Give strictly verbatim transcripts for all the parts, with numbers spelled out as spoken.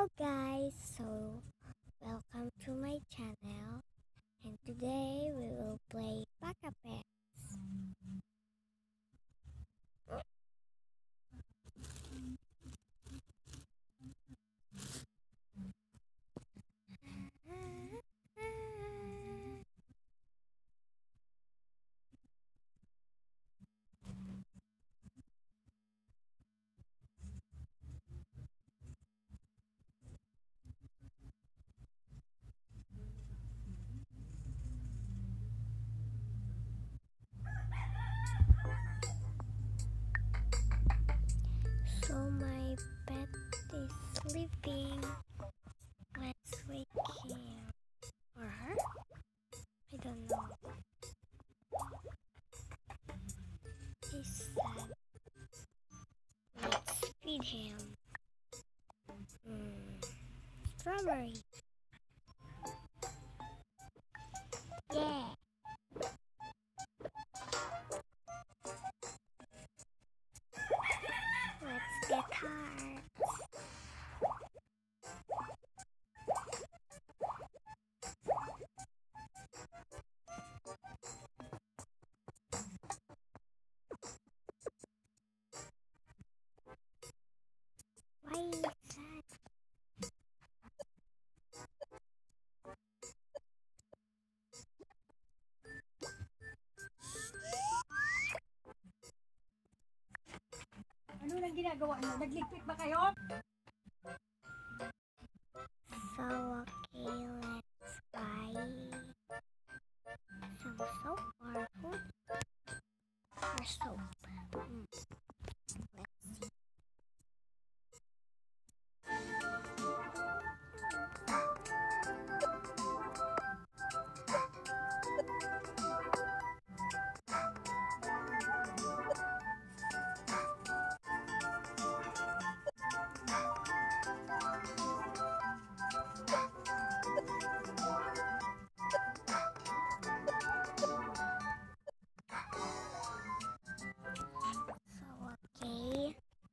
Hello guys, so welcome to my channel, and today we will play PAKKA. So my pet is sleeping. Let's wake him. Or her? I don't know. He's sad. Let's feed him. Mm. Strawberry. Yeah. Let's get hard. Why is that? Ano nang ginagawa niyo? Nagligpit ba kayo? So okay, let's buy some soap or food or soap. Mm. Let's see. So okay.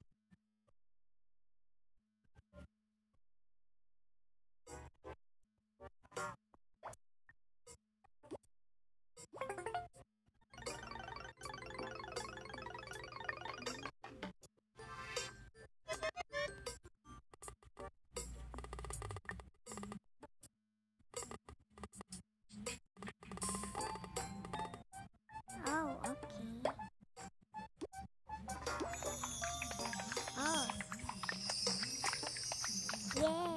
Oh, okay. Oh. Yeah.